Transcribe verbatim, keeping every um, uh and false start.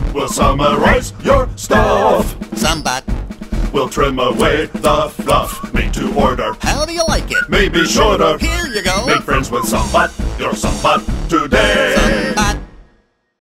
We'll summarize your stuff. subBOT. We'll trim away the fluff. Made to order. How do you like it? Maybe shorter. Here you go. Make friends with subBOT. Your subBOT today. subBOT.